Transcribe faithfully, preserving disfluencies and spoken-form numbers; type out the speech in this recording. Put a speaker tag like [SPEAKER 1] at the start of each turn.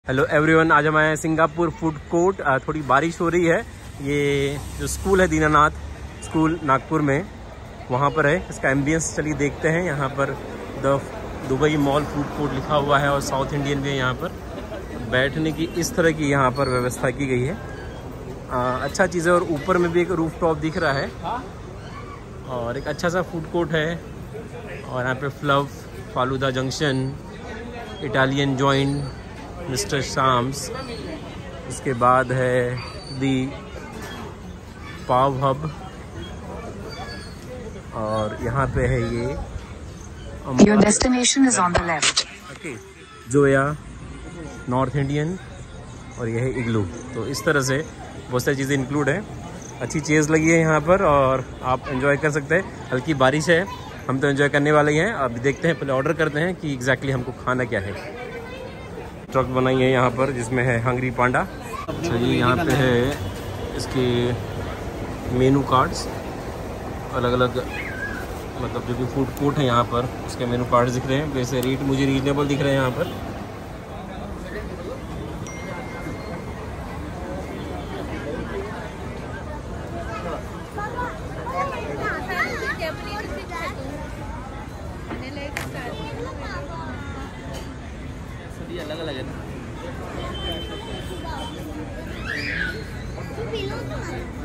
[SPEAKER 1] Hello everyone, आज हम आए हैं सिंगापुर फूड कोर्ट। थोड़ी बारिश हो रही है। ये जो स्कूल है दीनानाथ स्कूल नागपुर में, वहाँ पर है। इसका एम्बियंस चलिए देखते हैं। यहाँ पर the Dubai mall food court लिखा हुआ है और साउथ इंडियन भी है। यहाँ पर बैठने की इस तरह की यहाँ पर व्यवस्था की गई है। आ, अच्छा चीज़ है। और ऊपर में भी एक रूफ टॉप दिख रहा है और एक अच्छा सा फूड कोर्ट है। और यहाँ पे फ्लव, falooda junction, Italian joint, mister Shams, इसके बाद है दी पाव हब, और यहाँ पे है ये
[SPEAKER 2] Your destination is on the left.
[SPEAKER 1] Okay, Zoya north Indian, और यह है इग्लू। तो इस तरह से बहुत सारी चीज़ें इंक्लूड है। अच्छी चीज़ लगी है यहाँ पर और आप एंजॉय कर सकते हैं। हल्की बारिश है, हम तो एंजॉय करने वाले ही हैं। अब देखते हैं, पहले ऑर्डर करते हैं कि एग्जैक्टली हमको खाना क्या है। ट्रक बनाई है यहाँ पर जिसमें है हंगरी पांडा। चलिए, यहाँ पे है इसके मेनू कार्ड्स, अलग अलग मतलब जो भी फूड कोर्ट है यहाँ पर उसके मेनू कार्ड्स दिख रहे हैं। वैसे रेट मुझे रीजनेबल दिख रहे हैं यहाँ पर। अलग अलग है।